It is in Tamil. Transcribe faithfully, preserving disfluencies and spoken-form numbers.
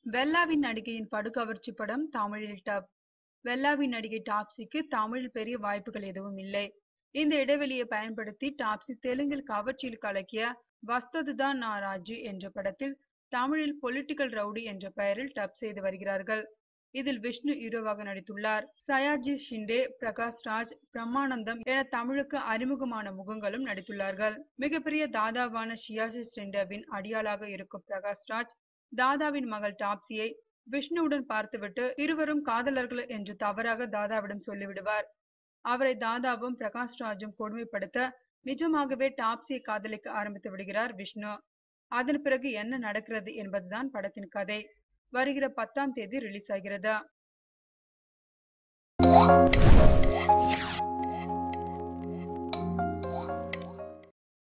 வெல்லாவின் நடிகையின் படுகவர்ச்சி படம் தமிழில் டப். வெல்லாவின் நடிகை டாப்ஸிக்கு தமிழில் பெரிய வாய்ப்புகள் எதுவும் இல்லை. இந்த இடைவெளியை பயன்படுத்தி டாப்ஸி தெலுங்கில் கவர்ச்சியில் கலக்கிய வஸ்ததுதான் நா ராஜு என்ற படத்தில் தமிழில் பொலிட்டிக்கல் ரவுடி என்ற பெயரில் டப் செய்து வருகிறார்கள். இதில் விஷ்ணு ஹீரோவாக நடித்துள்ளார். சயாஜி ஷிண்டே, பிரகாஷ் ராஜ், பிரம்மானந்தம் என தமிழுக்கு அறிமுகமான முகங்களும் நடித்துள்ளார்கள். மிகப்பெரிய தாதாவான ஷியாசி ஷிண்டேவின் அடியாளாக இருக்கும் பிரகாஷ் ராஜ் தாதாவின் மகள் டாப்ஸியை விஷ்ணுவுடன் பார்த்துவிட்டு இருவரும் காதலர்கள் என்று தவறாக தாதாவிடம் சொல்லிவிடுவார். அவரை தாதாவும் பிரகாஷ் ராஜும் கொடுமைப்படுத்த நிஜமாகவே டாப்ஸியை காதலிக்க ஆரம்பித்து விடுகிறார் விஷ்ணு. அதன் பிறகு என்ன நடக்கிறது என்பதுதான் படத்தின் கதை. வருகிற பத்தாம் தேதி ரிலீஸ் ஆகிறது.